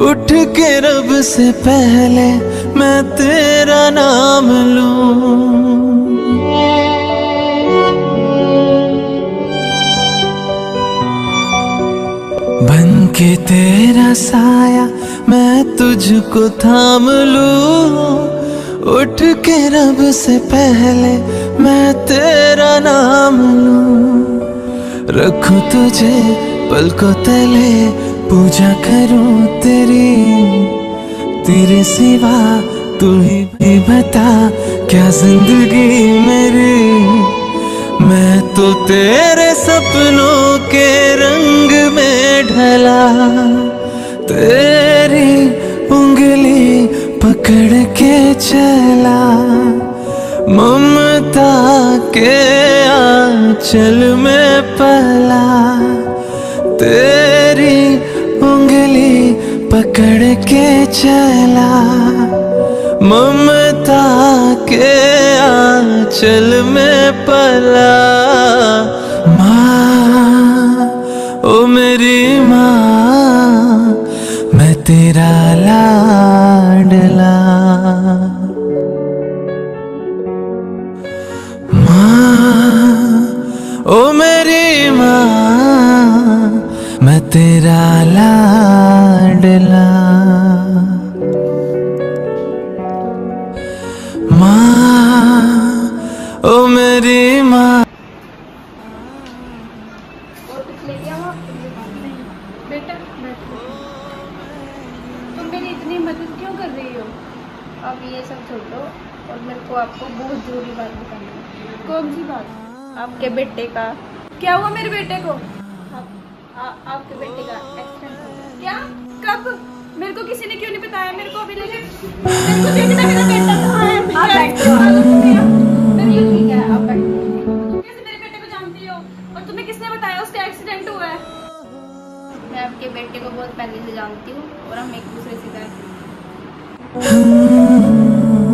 उठ के रब से पहले मैं तेरा नाम लूं। बन के तेरा साया मैं तुझको थाम लूं। उठ के रब से पहले मैं तेरा नाम लूं। रखूं तुझे पलकों तले, पूजा करूं तेरी, तेरे सिवा तू ही बता क्या जिंदगी मेरी। मैं तो तेरे सपनों के रंग में ढला, तेरी उंगली पकड़ के चला। ममता के आंचल में पला, तेरी उंगली पकड़ के चला। ममता के आंचल में पला। माँ ओ मेरी माँ, मैं तेरा लाडला। माँ ओ मेरी माँ, मैं तेरा लाडला। माँ ओ मेरी माँ। बेटा तुम मेरी इतनी मदद क्यों कर रही हो? अब ये सब छोड़ो और मेरे को आपको बहुत जरूरी बात बतानी है। कौन सी बात? आपके बेटे का। क्या हुआ मेरे बेटे को? आपके बेटे का एक्सीडेंट हो गया। क्या? कब? मेरे को किसी ने क्यों नहीं बताया? मेरे को अभी मेरे को देखना, मेरा बेटा कहाँ है? आप बैठो। मेरे को ठीक है, आप बैठो। तुम कैसे मेरे बेटे को जानती हो? और तुम्हें किसने बताया उसका एक्सीडेंट हुआ है? मैं आपके बेटे को बहुत पहले से जानती हूँ और हम एक दूसरे से प्यार करते हैं।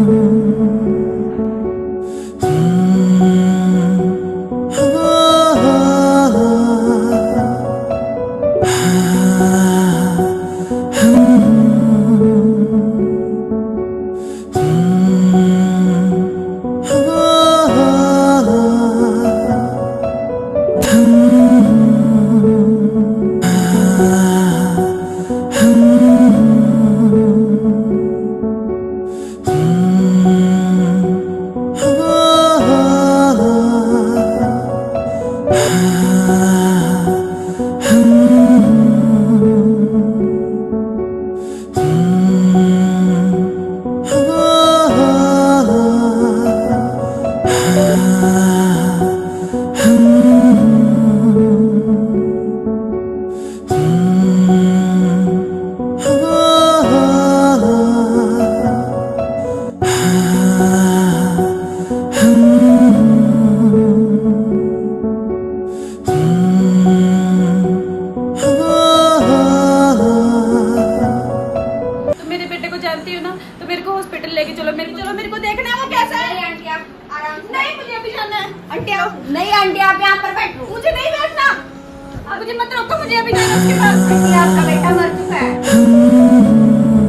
तो मेरे को हॉस्पिटल लेके चलो, मेरे को देखना है वो कैसा है। नहीं आंटी आप आराम से। नहीं मुझे अभी जाना है। आंटी आप नहीं, आंटी आप यहाँ पर बैठो। मुझे नहीं बैठना, आप मुझे मत रोको, मुझे अभी जाना उसके पास। आंटी आपका बेटा मर चुका है।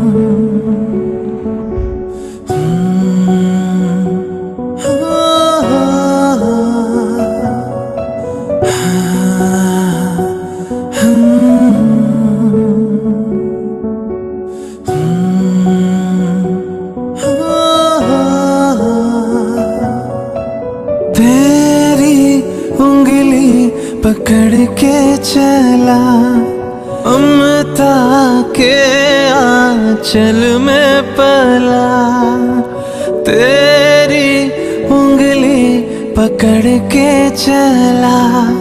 पकड़ के चला, ममता के आंचल में पला। तेरी उंगली पकड़ के चला,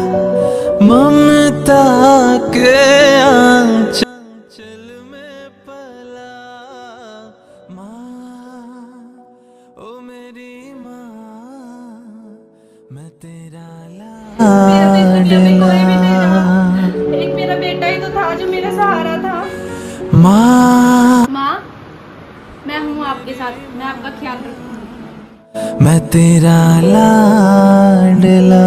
ममता के आंचल में पला। माँ ओ मेरी माँ, मैं तेरा एक मेरा बेटा ही तो था जो मेरा सहारा था। माँ मैं हूँ आपके साथ, मैं आपका ख्याल रखूंगी। मैं तेरा लाडला।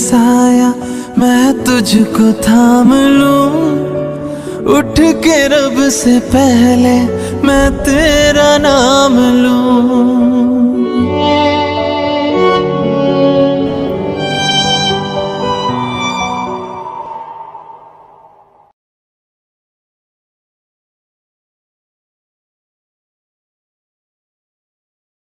साया मैं तुझको थाम लूं, उठ के रब से पहले मैं तेरा नाम लूं।